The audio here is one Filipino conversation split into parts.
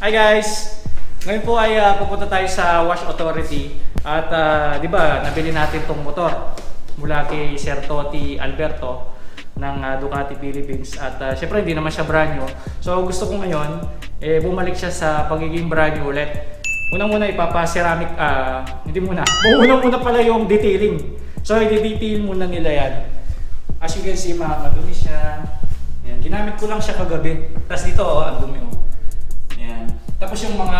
Hi guys! Ngayon po ay pupunta tayo sa Wash Authority at di ba nabili natin tong motor mula kay Sir Toti Alberto ng Ducati Philippines at syempre hindi naman siya brand new. So gusto ko ngayon bumalik siya sa pagiging brand new ulit. Unang-muna ipapa-ceramic, hindi muna. Unang-muna pala yung detailing. So i-detail muna nila yan. As you can see, madumi siya. Yan. Ginamit ko lang siya kagabi. Tapos dito, ang dumi. Yan. Tapos yung mga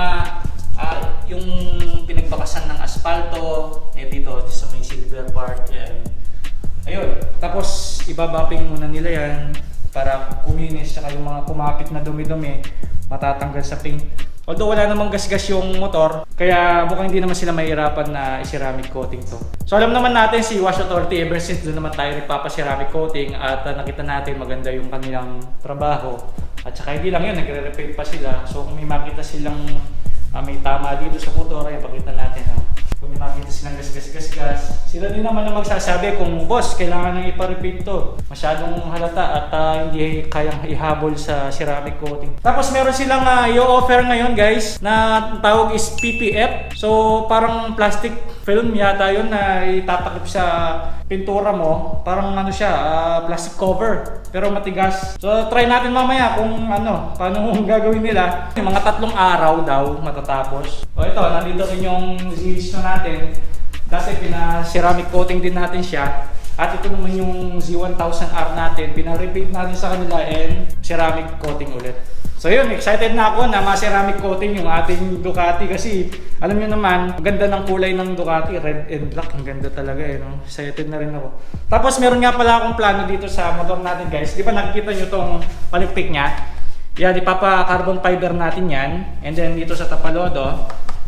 yung pinagbakasan ng asfalto, dito sa may silver part, yan. Ayun. Tapos ibabaping muna nila yan para kuminis, saka yung mga kumapit na dumi-dumi matatanggal sa paint. Although wala namang gasgas yung motor, kaya mukhang hindi naman sila mahirapan na i-ceramic coating to. So alam naman natin si Wash Authority, ever since doon naman tayo nagpapa-ceramic coating at nakita natin maganda yung kanilang trabaho. At saka hindi lang yun, nagre-repaint pa sila. So kung may makita silang may tama dito sa motor, ay pakita natin. Kung may makita silang gas-gas-gas-gas, sila din naman ang magsasabi kung boss, kailangan nang ipa-repaint to. Masyadong halata at hindi kayang ihabol sa ceramic coating. Tapos meron silang i-offer ngayon guys na tawag is PPF. So parang plastic film yata yun na itatakip sa pintura mo. Parang ano siya, plastic cover. Pero matigas. So try natin mamaya kung paano gagawin nila. Yung mga 3 araw daw matatapos. O ito, nandito rin yung Z1 natin. Dati pina-ceramic coating din natin siya. At ito naman yung Z1000R natin. Pina-repaint natin sa kanila and ceramic coating ulit. So yun, excited na ako na ma-ceramic coating yung ating Ducati kasi alam niyo naman, ang ganda ng kulay ng Ducati, red and black, ang ganda talaga no? Excited na rin ako. Tapos meron nga pala akong plano dito sa motor natin guys. Di ba nakikita nyo tong palikpik niya? Yan, ipapa-carbon fiber natin yan. And then dito sa tapalodo.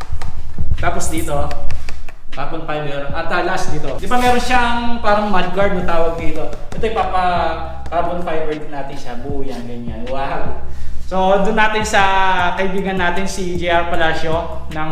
Tapos dito, carbon fiber. At last dito. Di ba meron siyang parang mudguard na tawag dito? Ito ipapa-carbon fiber din natin siya. Buo yan, ganyan. Wow! So doon natin sa kaibigan natin si JR Palacio ng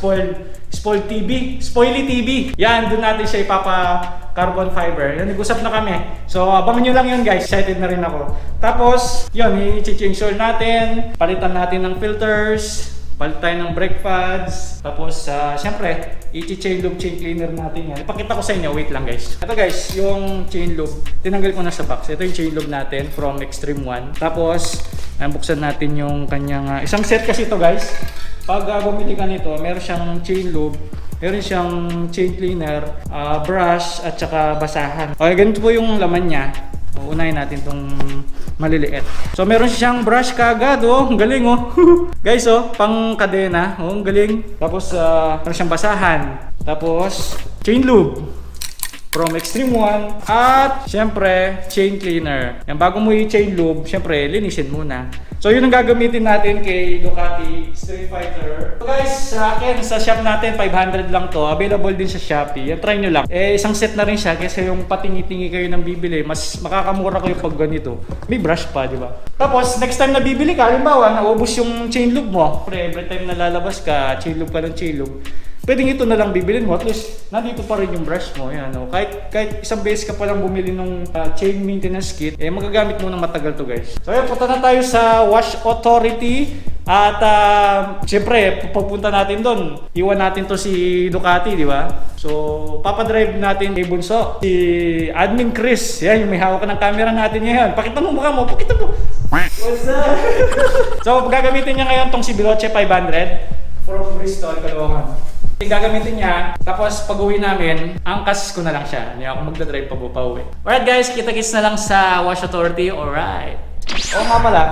Spoily TV. Yan, doon natin siya ipapa-carbon fiber. Yan, nag-usap na kami. So abangan nyo lang yun guys, excited na rin ako. Tapos, yun, i-change oil natin, palitan natin ng filters, palit tayo ng brake pads. Tapos, syempre, i-chain lube, chain cleaner natin yan. Ipakita ko sa inyo, wait lang guys. Ito guys, yung chain lube, tinanggal ko na sa box. Ito yung chain lube natin from Extreme 1. Tapos, buksan natin yung kanyang, isang set kasi ito guys. Pag bumili ka nito, meron siyang chain lube, meron siyang chain cleaner, brush, at saka basahan. Okay, ganito po yung laman niya. Unahin natin itong maliliit. So meron siyang brush kagad, ang galing Guys, pang kadena, ang galing. Tapos meron siyang basahan. Tapos chain lube from Extreme 1 at syempre chain cleaner. Yan, bago mo i-chain lube, syempre linisin muna. So yun ang gagamitin natin kay Ducati Street Fighter. So guys, sa akin, sa shop natin, 500 lang to. Available din sa Shopee. Yan, try nyo lang. Isang set na rin siya kasi yung patingi-tingi kayo ng bibili, mas makakamura kayo pag ganito. May brush pa, di ba? Tapos, next time na bibili ka, halimbawa, naubos yung chain lube mo. Pre, every time na lalabas ka, chain lube ka ng chain lube. Pwedeng ito na lang bibilin mo, at least nandito pa rin yung brush mo. Yan, kahit isang beses ka pa lang bumili ng chain maintenance kit, magagamit mo ng matagal to guys. So yun, punta na tayo sa Wash Authority. At syempre, pupunta natin doon. Iwan natin to si Ducati, di ba? So, papadrive natin kay Bunso. Si Admin Chris, yan, yung may hawak ng camera natin ngayon. Pakita mo mukha mo, pakita mo. What's up? So, gagamitin niya ngayon tong si Veloce 500 from Bristol, Caloocan. Gagamitin niya, tapos pag uwi namin, angkas ko na lang siya. Hindi ako magdadrive pa uwi. Alright guys, kita-kits na lang sa Wash Authority. Alright. Nga pala,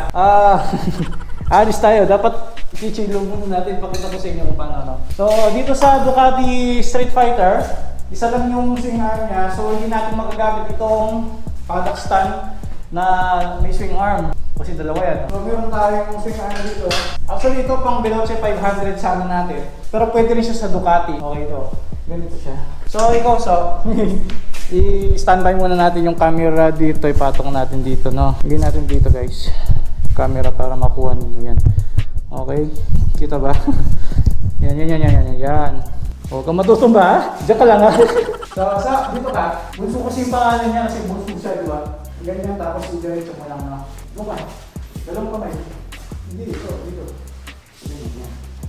alis tayo. Dapat i-chillog muna natin. Pakita ko sa inyo kung paano. So dito sa Ducati Street Fighter, isa lang yung swing arm niya. So hindi natin magagamit itong paddock stand na may swing arm. Kasi dalawa yan. So meron tayong swing arm dito. Actually ito pang Veloce 500 sana natin. Pero pwede rin siya sa Ducati. Okay ito. Ganito siya. So ikaw, i-standby muna natin yung camera dito. Ipatong natin dito, no? Higin natin dito guys. Camera para makuha ninyo yan. Okay? Kita ba? Yan. Huwag kang matutumba ha? Diyan ka lang ha? So, dito ka. Bunso kasi yung pangalan niya kasi bunso siya, di ba? Ganyan, tapos i-diretso mo lang na. Doon ka. Dalawang kamay. Hindi, dito.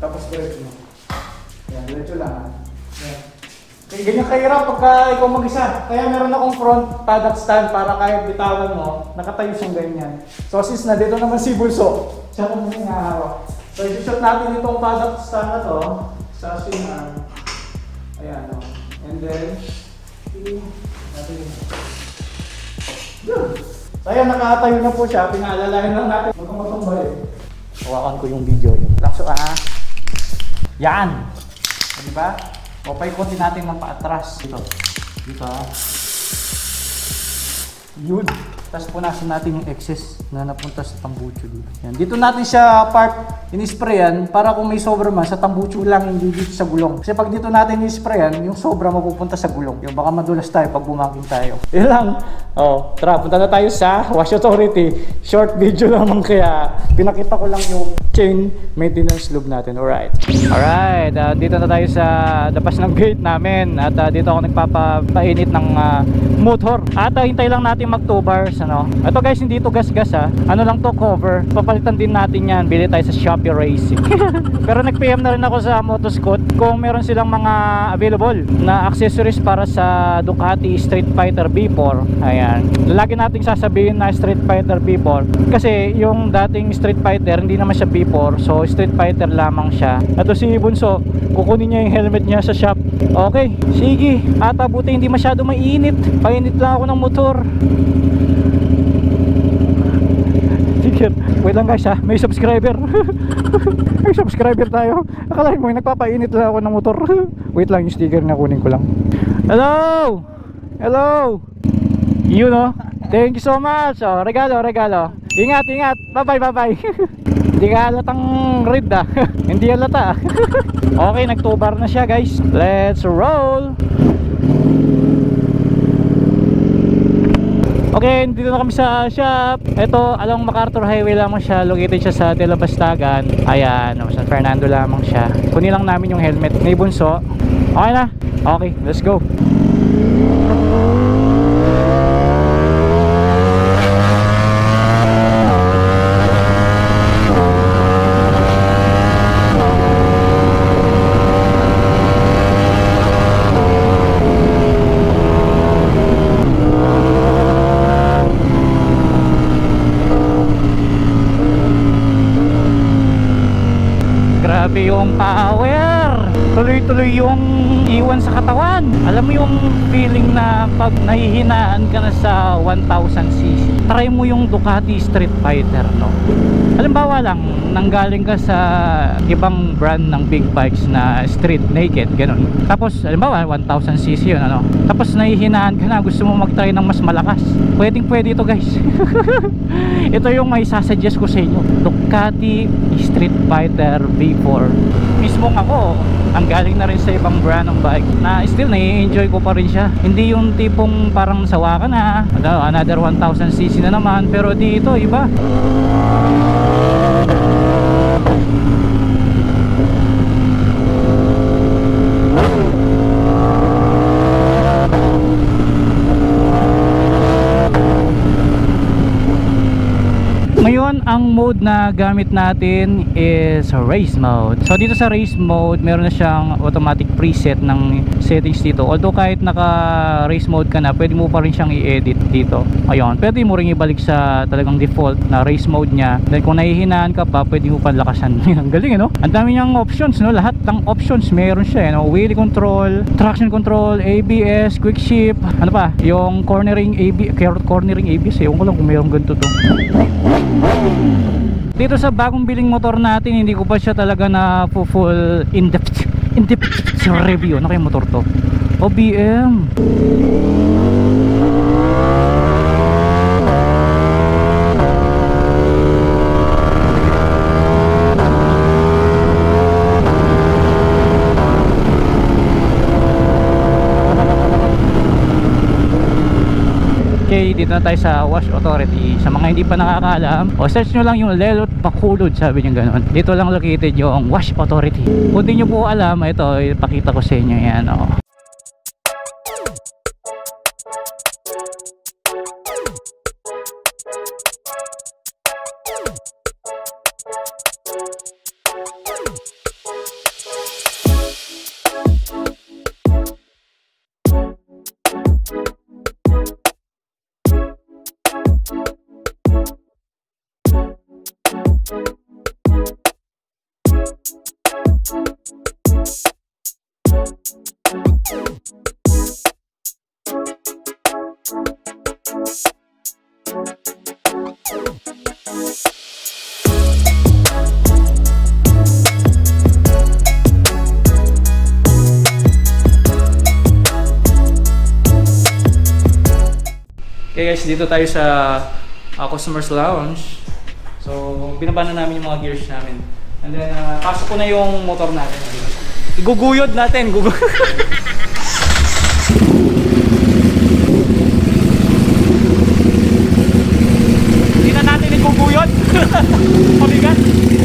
Tapos diretso mo. Yan, diretso lang. Yan. Okay, ganyan kahirap pagka ikaw mag-isa. Kaya meron akong front paddock stand para kahit bitawan mo, nakatayo siyang ganyan. So since na dito naman si Bulso, siya ko muna hahawak. So i-shot natin itong paddock stand na to sa swing arm. Ayan o. And then, natin yun. So ayan, nakatayo na po siya. Pinaalalayan lang natin. Huwag kang matumbay. Hawakan ko yung video yun. Lakso yan! O, diba? O, paikutin natin ng paatras. Dito. Dito ha. Yun. Tapos punasan natin yung excess na napunta sa tambucho dito. Yan. Dito natin siya in-sprayan para kung may sobra man sa tambucho lang, hindi dito sa gulong. Kasi pag dito natin in-sprayan, yung sobra mapupunta sa gulong. Yung baka madulas tayo pag bumangking tayo. Yan lang. O, tara, punta na tayo sa Wash Authority. Short video naman kaya pinakita ko lang yung chain maintenance lube natin. Alright. Alright, dito na tayo sa dapas ng gate namin. At dito ako nagpapainit ng motor. At hintay lang natin mag 2 bars. Ano? Ito guys, hindi ito gas-gas ha. Ano lang to, cover. Papalitan din natin yan. Bili tayo sa Shopee Racing. Pero nag-PM na rin ako sa Motoscoot kung meron silang mga available na accessories para sa Ducati Street Fighter V4. Ayan. Lagi nating sasabihin na Street Fighter V4 kasi yung dating Street Fighter hindi naman siya V4. So Street Fighter lamang siya. Ito si Bunso, kukunin niya yung helmet niya sa shop. Okay, sige. At buti hindi masyado mainit. Painit lang ako ng motor. Wait lang guys ha, may subscriber. May subscriber tayo. Akalain mo nagpapainit lang ako ng motor. Wait lang, yung sticker na kunin ko lang. Hello! Hello! Yun o. Thank you so much. Oh, regalo. Ingat. Bye bye. Hindi ka halatang red ah. Hindi halata. Okay, nag-2 bar na siya guys. Let's roll. Okay, dito na kami sa shop. Ito, along MacArthur Highway lamang siya. Located siya sa De La Bastagan. Ayan, San Fernando lamang siya. Kunin lang namin yung helmet ni Bunso. Okay na? Okay, let's go. Grabe yung power, tuloy-tuloy yung iwan sa katawan. Alam mo yung feeling na pag nahihinaan ka na sa 1000cc, try mo yung Ducati Street Fighter, no? Halimbawa lang, nanggaling ka sa ibang brand ng big bikes na street naked, ganun. Tapos, halimbawa, 1000cc yun, ano? Tapos nahihinaan ka na, gusto mo mag-try ng mas malakas. Pwedeng-pwede ito guys. Ito yung may sasuggest ko sa inyo, Ducati Street Fighter V4. Mismong ako, ang galing na rin sa ibang brand ng bike na still nai-enjoy ko pa rin siya. Hindi yung tipong parang sawa ka na, another 1000cc na naman, pero dito iba. Ngayon, ang mode na gamit natin is race mode. So dito sa race mode, meron na siyang automatic preset ng settings dito. Although kahit naka race mode ka na, pwede mo pa rin siyang i-edit dito. Ayun, pwede mo rin ibalik sa talagang default na race mode niya. Then kung nahihinaan ka pa, pwede mo pa lakasan. Ang galing, no? Ang dami niyang options, no? Lahat ng options meron siya, no? Wheel control, traction control, ABS, quick shift, ano pa? Yung cornering ABS, ewan ko lang kung mayroong ganito to. Dito sa bagong biling motor natin, hindi ko pa siya talaga na full in-depth review. Ano kayong motor to? OBM. Okay, dito na tayo sa Wash Authority. Sa mga hindi pa nakakaalam, o search nyo lang yung Lelot Bacolod, sabi nyo gano'n. Dito lang located yung Wash Authority. Kung di nyo po alam, ito, ipakita ko sa inyo yan, o. Okay guys, dito tayo sa Customers Lounge. So, binaba na namin yung mga gears namin. And then, pasok ko na yung motor natin. Iguguyod natin. Hindi na natin iguguyod. Pabigat.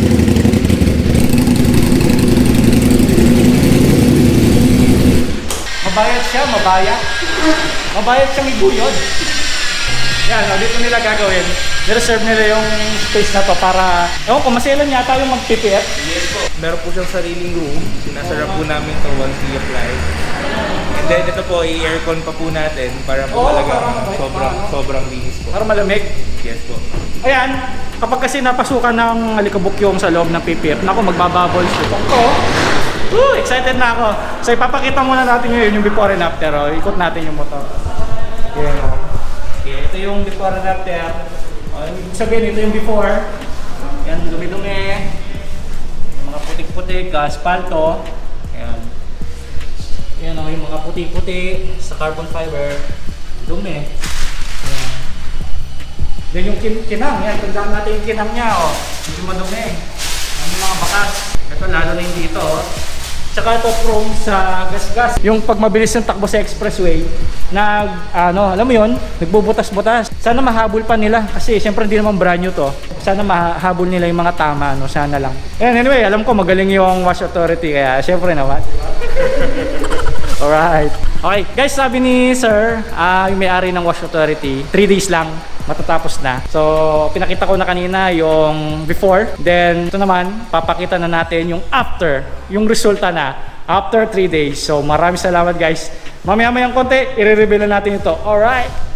Mabayat siya, mabayat. Mabayat siyang iguyod. Yan, dito nila gagawin. Nireserve nila yung space na to para... Ewan ko, maselan yata yung mag-PPF. Yes po. Meron po siyang sariling room. Sinasarap po namin ito once we apply. And then ito po, i-aircon pa po natin para po talaga sobrang linis po. Para malamig. Yes po. Ayan, kapag kasi napasukan ng alikabok yung sa loob ng PPF, naku, magbabubbles ito. Excited na ako. So ipapakita muna natin ngayon yung before and after. Ikot natin yung motor. Okay, ito yung before and after. Ibig sabihin, ito yung before. Yan, dumi-dumi. Yung mga putik-putik, asfalto. Ayan. Yan yung mga puti-puti sa carbon fiber. Dumi. Ayan. Then yung kinang, yan, tandaan natin yung kinang niya. Medyo madumi. Yung mga bakas. Ito lalo na yung dito. Tsaka ito chrome sa gas-gas. Yung pag mabilis yung takbo sa expressway, alam mo yun, nagbubutas-butas. Sana mahabol pa nila kasi siyempre hindi naman brand new to. Sana mahabol nila yung mga tama, sana lang. And anyway, alam ko magaling yung Wash Authority kaya siyempre naman. Alright. Okay, guys, sabi ni Sir, yung may-ari ng Wash Authority, 3 days lang matatapos na. So, pinakita ko na kanina yung before. Then, ito naman, papakita na natin yung after, yung resulta na after 3 days. So, maraming salamat guys. Mamaya-mayang konti, i-reveal na natin ito. Alright!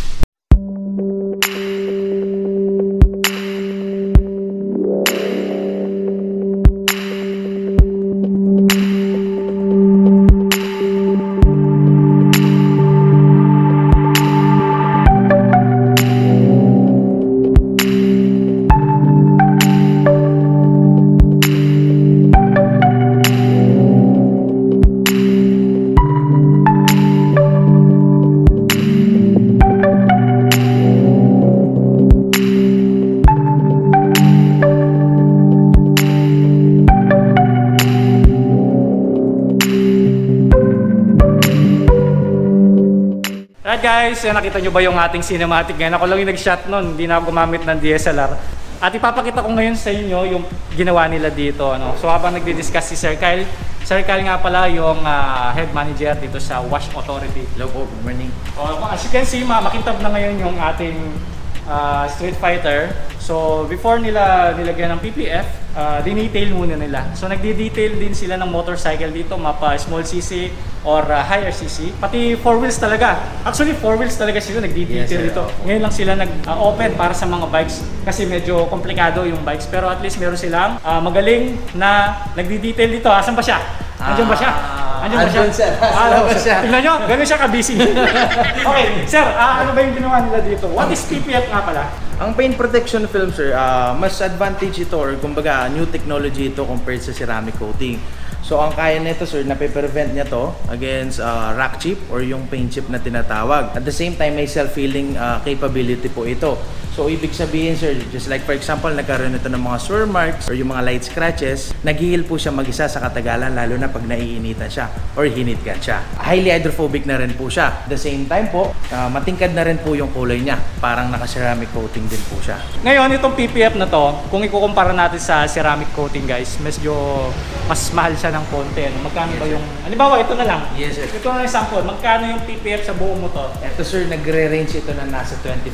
Guys, nakita nyo ba yung ating cinematic ngayon? Ako lang yung nag-shot nun, hindi na ako gumamit ng DSLR. At ipapakita ko ngayon sa inyo yung ginawa nila dito. So habang nagdi-discuss si Sir Kyle nga pala yung head manager dito sa Wash Authority. Hello po, good morning. As you can see, makintab na ngayon yung ating Street Fighter. So before nila nilagyan ng PPF, dinetail muna nila. So nagdi-detail din sila ng motorcycle dito, mapa small cc or higher cc. Pati 4 wheels talaga. Actually 4 wheels talaga sila nagdi-detail dito. Ngayon lang sila nag-open para sa mga bikes kasi medyo komplikado yung bikes. Pero at least meron silang magaling na nagdi-detail dito. Asan ba siya? Andiyan ba siya? Andiyan ba siya? Tingnan nyo, ganun siya ka-busy. Okay, sir, ano ba yung ginawa nila dito? What is PPF nga pala? Ang paint protection film, sir, mas advantage ito or kumbaga new technology ito compared sa ceramic coating. So ang kaya nito, sir, na-prevent niya to against rock chip or yung paint chip na tinatawag. At the same time, may self-healing capability po ito. So ibig sabihin, sir, just like for example, nagkaroon ito ng mga sore marks or yung mga light scratches, nag-heal po siya mag-isa sa katagalan, lalo na pag naiinitan siya or hinitgan siya. Highly hydrophobic na rin po siya. At the same time po, matingkad na rin po yung kulay niya. Parang naka-ceramic coating din po siya. Ngayon, itong PPF na to, kung ikukumpara natin sa ceramic coating, guys, medyo mas mahal siya ng konti. Magkano ba yung... Halimbawa, ito na lang. Yes, sir. Ito na example. Magkano yung PPF sa buong motor? Ito, sir, nagre-range ito na nasa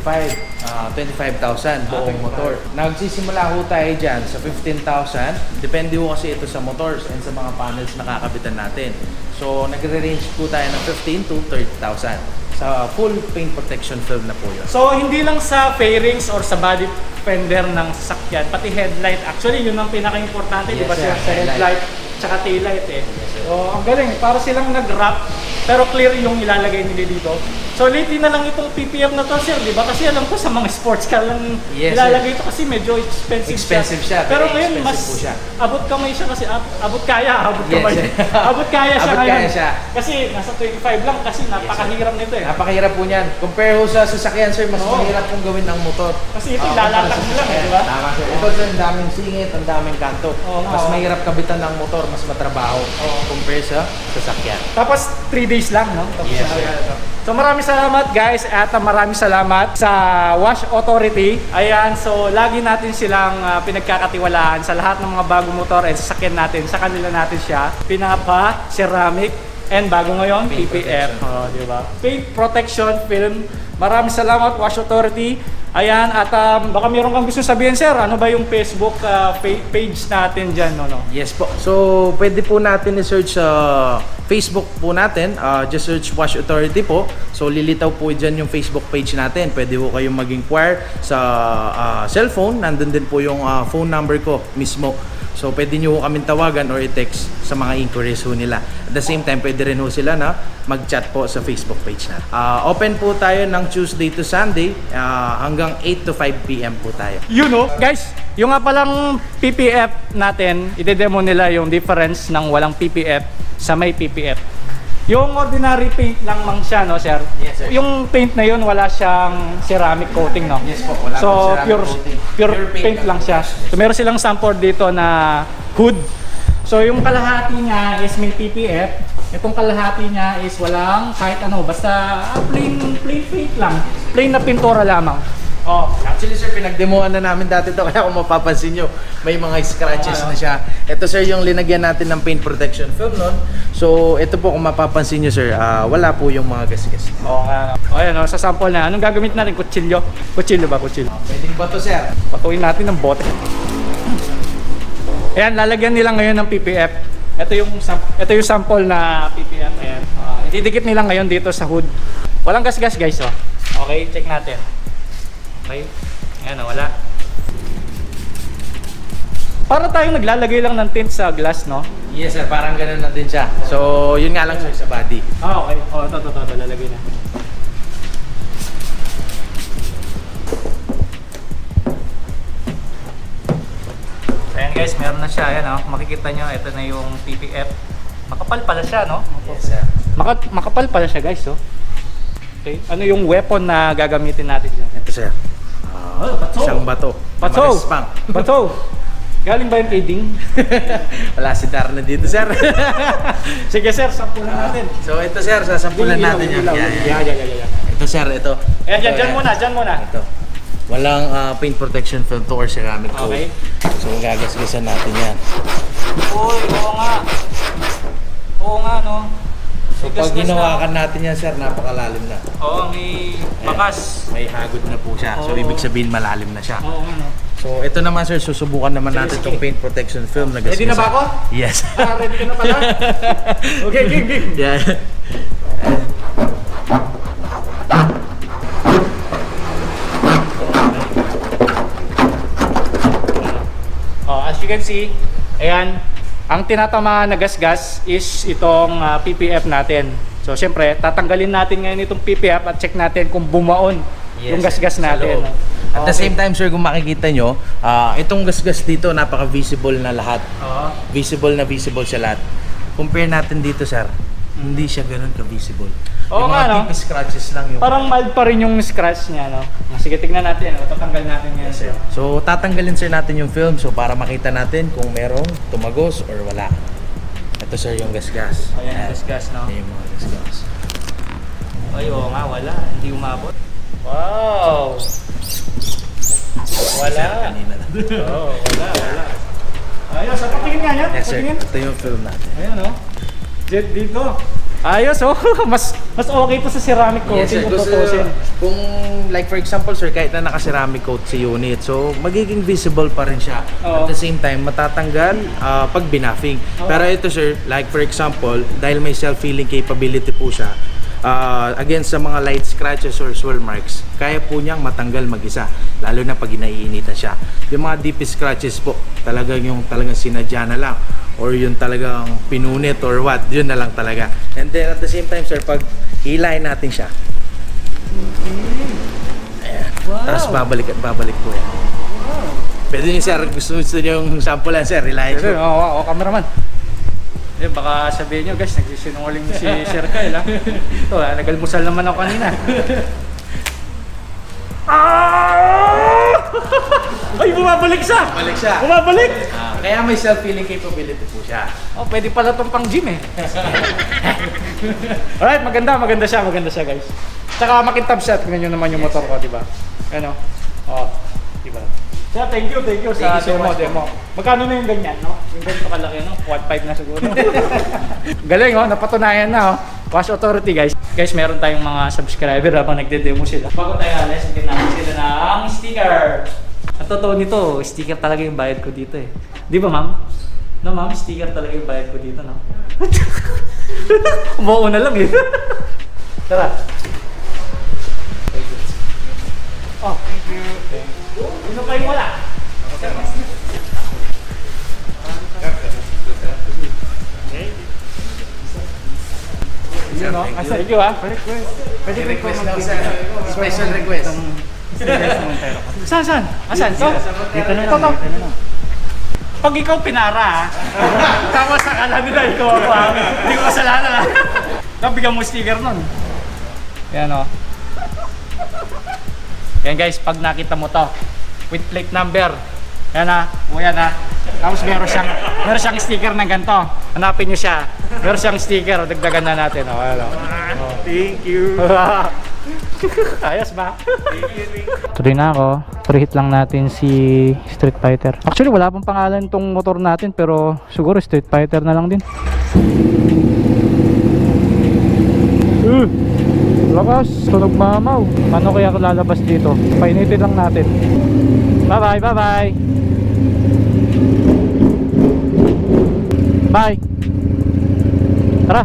25,000 buong motor. Nagsisimula ho tayo dyan sa 15,000. Depende ho kasi ito sa motors and sa mga panels na kakabitan natin. So, nagre-range po tayo ng 15 to 30,000. Sa full paint protection film na po yun. So, hindi lang sa fairings or sa body fender ng sasakyan, pati headlight. Actually, yun ang pinaka-importante, yes, di ba, sir? Sa headlight, tsaka taillight eh. Yes, so, ang galing. Para silang nag-wrap, pero clear yung ilalagay nila dito. So lately na lang itong PPF na to, sir, di ba? Kasi alam ko sa mga sports car lang Yes, ilalagay ito kasi medyo expensive siya. Pero Very ngayon mas expensive po siya. abot kamay siya kasi abot kaya Yes, kamay. sir. Abot kaya siya Abot ngayon. kaya siya. Kasi nasa 25 lang kasi napakahirap nito eh. Napakahirap po niyan. Compare ho sa sasakyan, sir, mas Oo. mahirap pong gawin ng motor. Kasi ito Kumpara lalatak sa mo lang, sasakyan. di ba? Tama, sir. Ito, sir, ang daming singit, ang daming kanto. Oo, Mas oo. mahirap kabitan ng motor, mas matrabaho. Oo. Compare sa sasakyan. Tapos 3 days lang, no? Tapos Yes, na- sir. So maraming salamat guys at maraming salamat sa Wash Authority. Ayan, so lagi natin silang pinagkakatiwalaan sa lahat ng mga bagong motor and sasakyan natin. Sa kanila natin siya pinapa-ceramic and bago ngayon, Paint PPF. protection. Oh, di ba? Paint protection film. Maraming salamat Wash Authority. Ayan, at baka meron kang gusto sabihin, sir. Ano ba yung Facebook page natin dyan, no? Yes po. So, pwede po natin i-search sa Facebook po natin. Just search Wash Authority po. So, lilitaw po dyan yung Facebook page natin. Pwede po kayong mag-inquire sa cellphone. Nandun din po yung phone number ko mismo. So, pwede nyo kaming tawagan or i-text sa mga inquiries ho nila. At the same time, pwede rin ho sila na mag-chat po sa Facebook page natin. Open po tayo ng Tuesday to Sunday hanggang 8 to 5 p.m. po tayo. You know, guys, yung nga palang PPF natin, ide-demo nila yung difference ng walang PPF sa may PPF. Yung ordinary paint lang mang siya, no, sir? Yes, sir. Yung paint na yun, wala siyang ceramic coating, no? Yes po, wala So, pong ceramic coating. pure Pure paint, paint lang lang siya. po. Yes. So, meron silang sample dito na hood. So, yung kalahati niya is may PPF. Itong kalahati niya is walang kahit ano, basta plain paint lang. Plain na pintura lamang. Oh, Actually, sir, pinagdemoan na namin dati to kaya kung mapapansin nyo, may mga scratches na siya. Ito, sir, yung linagyan natin ng paint protection film nun. So, ito po kung mapapansin nyo, sir, wala po yung mga gasgas. oo nga. O ayan, sa sample na. Anong gagawin natin? Kutsilyo? Kutsilyo ba? Kutsilyo. Pwede ba to, sir? Patuin natin ng bote. Ayan, lalagyan nila ngayon ng PPF. Ito yung sample na PPF. Ayan. Ididikit nila ngayon dito sa hood. Walang gas-gas, guys. Oh. Okay, check natin. Okay. Ayan, wala. Para tayong naglalagay lang ng tint sa glass, no? Yes, sir, parang ganun na din siya. So, yun nga lang, sir, sa body. Ah, okay. Oh, ito, lalagay na. Ayan guys, meron na siya. Ayan, oh. Makikita nyo, ito na yung PPF. Makapal pala siya, no? Yes, sir. Makapal pala siya, guys, oh. Okay. Ano yung weapon na gagamitin natin dyan? Ito, sir. bato. Isang bato. Bato! Marispang. Bato! Galing ba yung kay Ding? Wala si Darna dito, sir. Sige sir, sampulan natin. So, ito, sir, sasampulan natin yun. Yeah. Ito, sir, ito. Ayan, Ito, dyan muna. Ito. Walang paint protection film to or ceramic coat. Okay. So, gagasgasan natin yan. Uy, oo nga, no? So, pag ginawakan natin yan, sir, napakalalim na. Oo, may bakas. May hagod na po siya. So, Oo. ibig sabihin malalim na siya. Oo nga, no? So, ito naman, sir, susubukan naman natin Sige. itong paint protection film na Ready na ba ako? Yes. Ready ka na pala? Okay, game. Yeah. Oh, as you can see, ayan, ang tinatamaan na gasgas is itong PPF natin. So, syempre, tatanggalin natin ngayon itong PPF at check natin kung bumaon yung gasgas sa natin. loob. At the same time, sir, kung makikita nyo, itong gasgas dito, napaka-visible na lahat. Oo. Visible siya lahat. Compare natin dito, sir. Hindi siya ganun ka-visible. Oo Yung nga, mga no? deep scratches lang yung... Parang mild pa rin yung scratch niya, no? Sige, tignan natin. Tatanggal natin ngayon. Yes, sir. So, tatanggalin, sir, natin yung film. So, para makita natin kung merong tumagos or wala. Ito, sir, yung gasgas. Ayan, gasgas, no? Ayan yung mga gasgas. Ay, oo nga, wala. Hindi umabot. Wow! Wala. Sir, kanina lang. Oo, wala. Ayos, patingin nga yan. Yes, sir. Patingin. Ito yung film natin. Ayan, oh. Jet dito. Ayos, oh. mas okay to sa ceramic coating kung tutusin. Kung like for example, sir, kahit na naka-ceramic coat si unit, so magiging visible pa rin siya. Oo. At the same time, matatanggal pag binaffing. Oo. Pero ito, sir, like for example, dahil may self-healing capability po siya, against sa mga light scratches or swirl marks, kaya po niyang matanggal mag-isa, lalo na pag inaiinitan siya. Yung mga deep scratches po, talagang sinadya na lang, or yung talagang pinunit or what, yun na lang talaga. And then at the same time, sir, pag hilahin natin siya, Ayan. Wow. Tapos babalik at babalik po yan. Wow. Pwede niyo sir, gusto niyo yung sample lang sir, relax Pero, po. oo, cameraman. Eh, baka sabihin nyo guys, nagsisinungaling si Sir Kyle ha. Ito ha, nagalmusal naman ako kanina. Ay, bumabalik siya! Balik siya. Bumabalik! Kaya may self-healing capability po siya. Oh, pwede pala itong pang gym eh. Alright, maganda siya guys. Tsaka makintab siya, tingnan nyo naman yung motor ko, di ba? Ano? Oh, di ba? Sir, thank you sa Thank you so much, demo. Magkano na yung ganyan, no? Yung ganito kalaki, no? 1.5 na siguro. Galing, oh, napatunayan na, oh. Wash Authority, guys. Guys, meron tayong mga subscriber habang nagde-demo sila. Bago tayo alis, bigyan natin sila ng sticker. Ang totoo nito, sticker talaga yung bayad ko dito eh. Di ba, ma'am? No, ma'am, sticker talaga yung bayad ko dito, no? Umuo na lang eh. Tara. Oh, thank you. Ano kayo wala? Okay. Yun, no? Thank you, ha? Pwede Request lang sir. Special request. Saan? Asan? Ito? Dito na Ito, lang. ito. Dito na lang. Pag ikaw pinara, ha? Tapos akala nila ikaw ako, ha? Hindi ko kasalanan, ha? Tapos bigyan mo sticker nun. Yan, o. Yan, guys, pag nakita mo to with plate number, yan, ha? O yan, ha? Tapos meron siyang sticker ng ganito. Hanapin nyo siya. Meron siyang sticker, dagdagan na natin, o. Ano? Thank you. Ayos ba? Tuloy na ako. Preheat lang natin si Street Fighter. Actually, wala pang pangalan tong motor natin, pero siguro Street Fighter na lang din. Lakas, tunog mamaw. Paano kaya ako lalabas dito? Painitin lang natin. Bye bye, bye bye. Bye. Tara.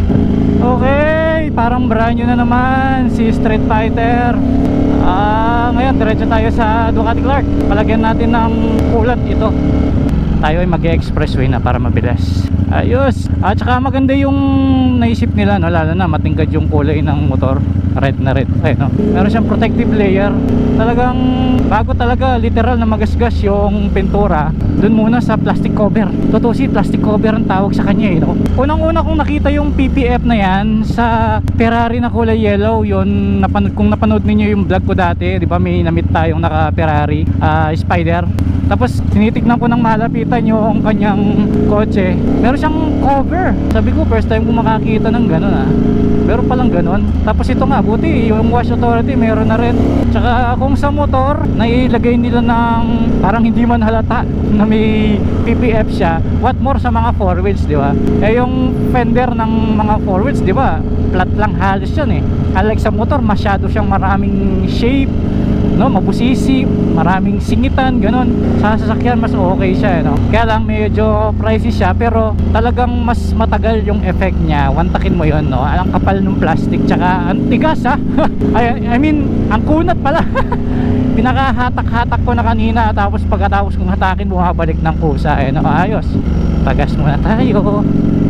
Okay, parang brand new na naman si Street Fighter. Ngayon diretso tayo sa Ducati Clark. Palagyan natin ng coolant ito. Tayo ay mag-expressway na para mabilis. Ayos. At saka maganda yung naisip nila, no? Lalo na matingkad yung kulay ng motor. Red na red. Ay, no? Meron siyang protective layer. Talagang bago talaga literal na magasgas yung pintura. Doon muna sa plastic cover. Totoo si plastic cover ang tawag sa kanya, no? Unang-una kong nakita yung PPF na yan sa Ferrari na kulay yellow. Yun, kung napanood niyo yung vlog ko dati, di ba may namit tayong naka Ferrari Spider. Tapos tinitignan ko ng malapitan yung kanyang kotse. Meron siyang cover. Sabi ko first time ko makakita ng gano'n, ah. Meron palang gano'n. Tapos ito nga, buti yung Wash Authority meron na rin. Tsaka kung sa motor nailagay nila ng parang hindi man halata na may PPF siya, what more sa mga 4 wheels, di ba? Eh yung fender ng mga 4 wheels, di ba, flat lang halos yan eh. Unlike sa motor, masyado siyang maraming shape, no, mabusisi, maraming singitan, ganun. Sa sasakyan mas okay siya, no. Kaya lang medyo pricey siya, pero talagang mas matagal yung effect niya. Wantakin mo 'yon, no. Ang kapal ng plastic, tsaka ang tigas, ha. I mean, ang kunat pala. Pinakahatak-hatak ko na kanina, tapos pagkatapos kong hatakin, bumabalik ng kusa, no. Ayos. Tagas muna tayo.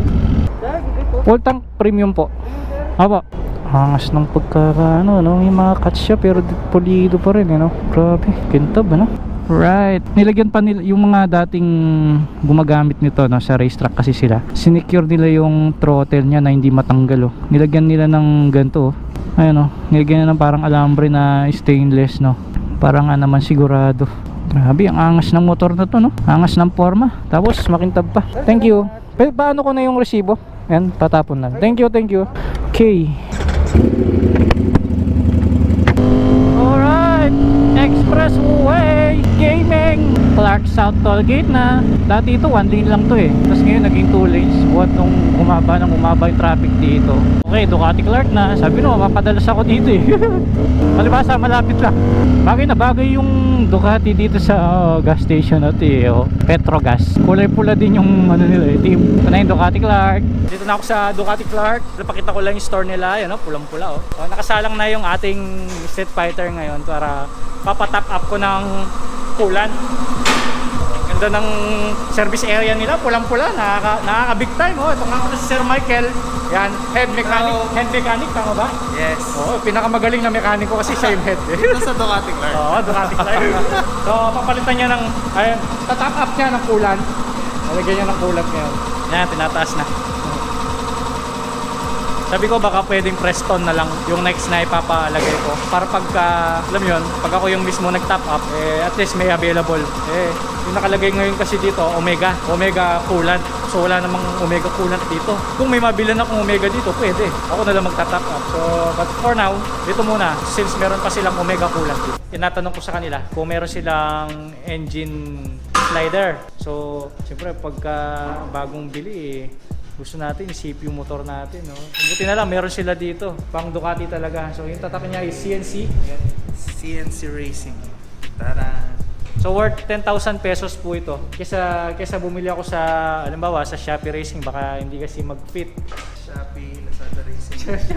Full tank premium po. Opo. Hangas ng pagkakaano, no? May mga cuts siya pero pulido pa rin, no? Grabe, kintab, ano? Right. Nilagyan pa nila yung mga dating gumagamit nito, no, sa racetrack kasi sila. Sinecure nila yung throttle niya na hindi matanggal, oh. Nilagyan nila ng ganito, oh. Ayun, oh. Nilagyan nila ng parang alambre na stainless, no? Para nga naman sigurado. Grabe, ang angas ng motor na to, no? Angas ng forma. Tapos makintab pa. Thank you. Paano ko na yung resibo? Yan, tatapon na. Thank you, thank you. Okay. Alright, Expressway Gaming Clark South Tollgate na. Dati ito 1 lane lang to eh. Tapos ngayon naging 2 lanes. Buhat nung umaba yung traffic dito. Okay, Ducati Clark na. Sabi no, mapadalas ako dito eh. Palibasa, malapit lang. Bagay na bagay yung Ducati dito sa gas station natin eh, oh. Petrogas. Kulay pula din yung ano nila eh, team. Ito na yung Ducati Clark. Dito na ako sa Ducati Clark. Napakita ko lang yung store nila, yan, oh, pulang-pula, oh. Nakasalang na yung ating Street Fighter ngayon para papatap up ko ng coolant. Ganda ng service area nila, pulang-pula, nakaka big time, oh. Ito nga ako si Sir Michael. Yan, head mechanic. Hello. Head mechanic, tama ba? Yes. Oo, pinakamagaling na mekaniko kasi siya yung head. Dito sa Ducati Clark. Oo, Ducati Clark. So, papalitan niya ng, ayun, tatap up niya ng coolant. Nalagyan niya ng coolant ngayon. Yan, tinataas na. Sabi ko baka pwedeng Preston na lang yung next na ipapalagay ko. Para pagka, alam yun, pag ako yung mismo nag-top up, at least may available. Yung nakalagay ngayon kasi dito, Omega coolant. So wala namang Omega coolant dito. Kung may mabilan akong Omega dito, pwede. Ako na lang magta-top up. So, but for now, dito muna, since meron pa silang Omega coolant dito. Tinatanong ko sa kanila kung meron silang engine slider. So, siyempre pagka bagong bili gusto natin isip yung motor natin, no? Buti na lang meron sila dito, pang Ducati talaga. So yung tatak niya is CNC. Ayan. CNC Racing. Tara. So worth 10,000 pesos po ito. Kesa bumili ako sa, halimbawa sa Shopee Racing, baka hindi kasi mag-fit. Shopee, Lazada Racing.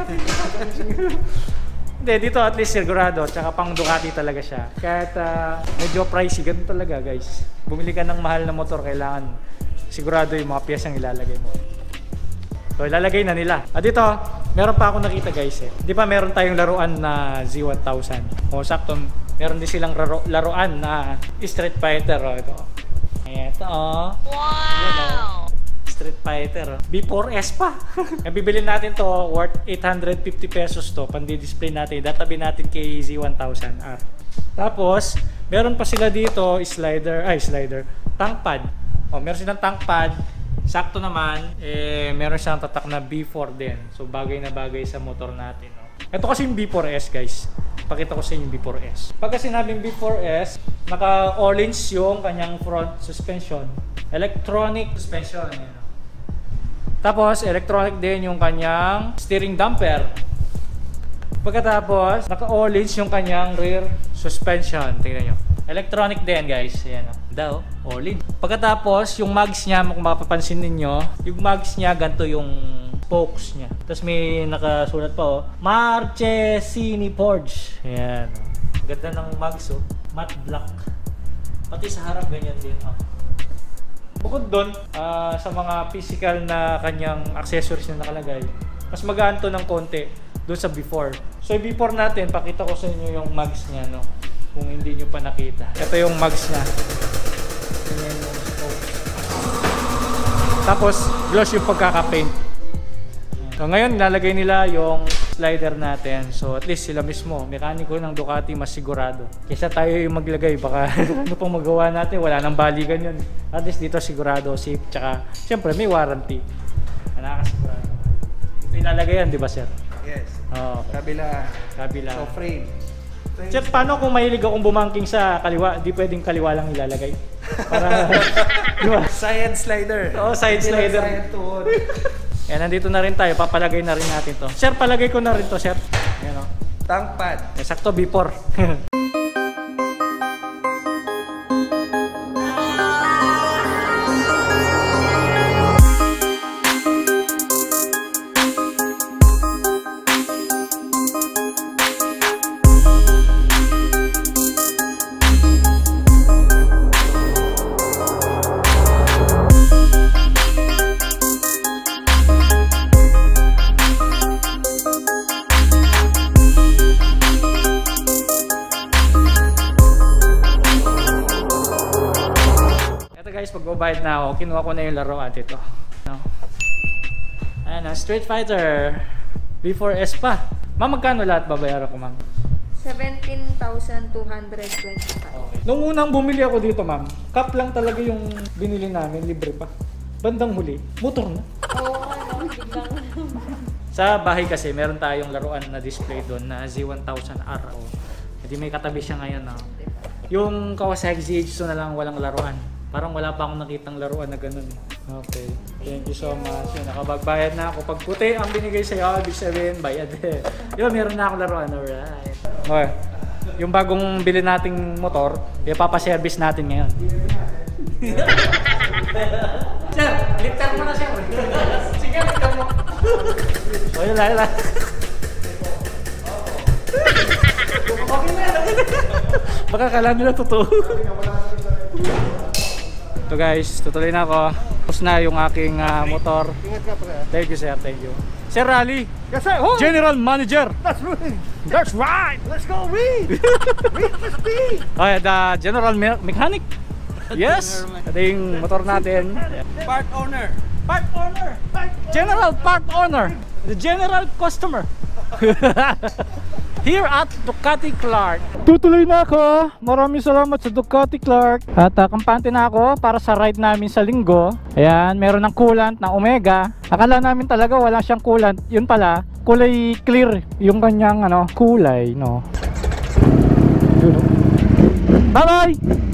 Hindi, dito at least sigurado, tsaka pang Ducati talaga siya. Kahit medyo pricey, ganun talaga guys. Bumili ka ng mahal na motor, kailangan sigurado yung mga piyesang ilalagay mo. So ilalagay na nila. At dito, meron pa ako nakita guys eh. Di ba meron tayong laruan na Z1000? O sakto, meron din silang laruan na Street Fighter. O, ito. Ito o. Wow! Street Fighter. B4S pa. Bibili natin to worth 850 pesos to. Pandi-display natin. Databi natin kay Z1000R. Tapos, meron pa sila dito slider. Tank pad. O, meron silang tank pad. Sakto naman, meron siyang tatak na B4 din. So bagay na bagay sa motor natin. No? Ito kasi yung B4S guys. Pakita ko sa inyo yung B4S. Pagka sinabing B4S, naka-orange yung kanyang front suspension. Electronic suspension. Yan. Tapos, electronic din yung kanyang steering damper. Pagkatapos, naka-orange yung kanyang rear suspension. Tingnan nyo. Electronic din guys. Ayan o. Daw, all-in. Pagkatapos, yung mags niya, kung mapapansin ninyo, yung mags niya, ganito yung spokes niya. Tapos may nakasulat pa Marchesini Forge. Ayan. Ganda ng mags oh. Matte black. Pati sa harap ganyan din oh. Bukod doon, sa mga physical na kanyang accessories na nakalagay, mas magaan to ng konti doon sa before. So yung before natin, pakita ko sa inyo yung mags niya, no? Kung hindi nyo pa nakita. Ito yung mags niya. Tapos, gloss yung pagkaka-paint. So ngayon, nilalagay nila yung slider natin. So at least sila mismo, mekaniko ng Ducati, mas sigurado. Kaysa tayo yung maglagay, baka ano pang magawa natin, wala nang balikan yun. At least dito sigurado, safe, tsaka syempre may warranty. Nakakasigurado. Ito ilalagay yan, di ba sir? Yes. Oo. Kabila. So frame. Sir, paano kung mahilig akong bumangking sa kaliwa? Di pwedeng kaliwa lang ilalagay. Para, di ba? Side slider. Oo, side slider. Yan, nandito na rin tayo. Papalagay na rin natin to. Sir, palagay ko na rin to, sir. Yan o. Tank pad. Sakto, before. Magbabayad na ako, kinuha ko na yung laruan dito. No. Ayan, Street Fighter B4S pa. Ma'am, magkano lahat babayaran ko, ma'am? 17,225. Okay. Nung unang bumili ako dito, ma'am, cup lang talaga yung binili namin, libre pa. Bandang huli, motor na. Oo, ano, biglang. Sa bahay kasi, meron tayong laruan na display doon na Z1000R. Hindi may katabi siya ngayon. No? Yung Kawasaki ZH2 na lang walang laruan. Parang wala pa akong nakitang laruan na ganun. Okay. Thank you so much. Yun, nakapagbayad na ako. Pag puti ang binigay sa'yo, ibig sabihin, bayad eh. Yun, meron na akong laruan. Alright. Okay. Yung bagong bili nating motor, ipapaservice natin ngayon. Sir, lifter mo na siya. Sige, lifter mo. O, yun lang. Okay na. Baka kala nila totoo. So guys, tutuloy na ako. Tapos na yung aking motor. Thank you sir, thank you. Sir Rally, Yes, sir. Oh, General Manager. that's right. That's right. Let's go, Reed. Reed, let's be. Ay, the General Mechanic. Yes. Ito yung motor natin. Part owner. Part owner. General part owner. The general customer. Here at Ducati Clark. Tutuloy na ako. Maraming salamat sa Ducati Clark. At kampante na ako para sa ride namin sa linggo. Ayan, meron ng coolant ng Omega. Akala namin talaga wala siyang coolant. Yun pala, kulay clear yung kanyang kulay, no. Yun, no? Bye-bye!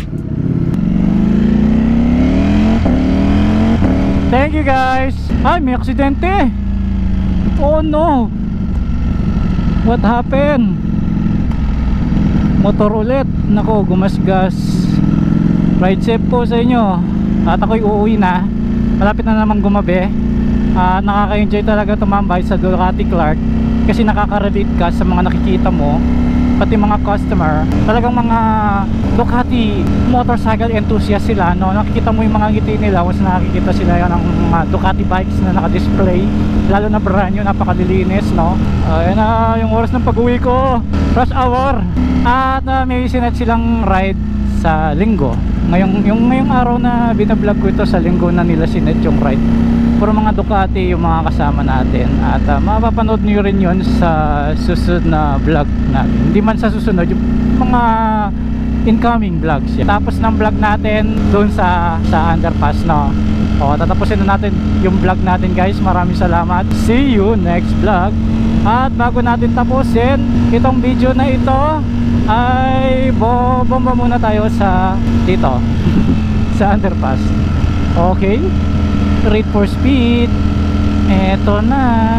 Thank you guys. Ay, may aksidente. Oh no. What happened? Motor ulit. Nako, gumasgas. Ride safe po sa inyo. At ako'y uuwi na. Malapit na naman gumabi. Nakaka-enjoy talaga tumambay sa Ducati Clark. Kasi nakaka-relate ka sa mga nakikita mo. Pati mga customer. Talagang mga Ducati motorcycle enthusiast sila, no? Nakikita mo yung mga ngiti nila once nakikita sila ng mga Ducati bikes na naka-display. Lalo na brand new, napakalilinis, no? Ayan na yung oras ng pag-uwi ko. Rush hour. At may sinet silang ride sa linggo. Ngayong araw na binablog ko ito, sa linggo na nila sinet yung ride. Puro mga Ducati yung mga kasama natin. At mapapanood nyo rin yun sa susunod na vlog natin. Hindi man sa susunod, yung mga incoming vlogs yan. Tapos ng vlog natin doon sa underpass, no? O, tatapusin na natin yung vlog natin, guys. Maraming salamat. See you next vlog. At bago natin tapusin itong video na ito, ay bomba muna tayo sa dito sa underpass. Okay, rate for speed. Eto na.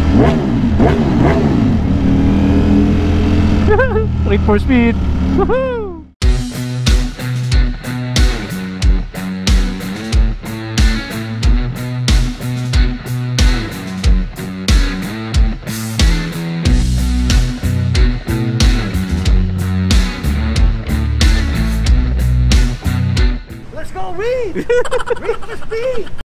Rate for speed. Woohoo! Let's go, Reed. Reed, let's be.